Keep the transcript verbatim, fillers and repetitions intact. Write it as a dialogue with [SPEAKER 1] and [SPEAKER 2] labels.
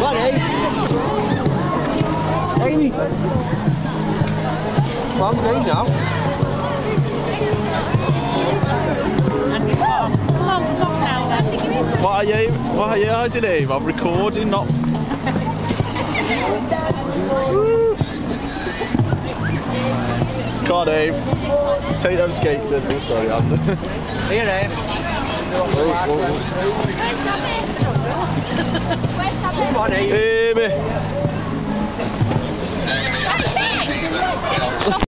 [SPEAKER 1] on, Amy. Amy. Come on, Amy now.
[SPEAKER 2] What are you? What are you hiding, Eve? I'm recording, not. Come on, Eve. Take them skates in. Oh, sorry, I'm.
[SPEAKER 1] Here, Eve. Come on, Eve.
[SPEAKER 2] Amy.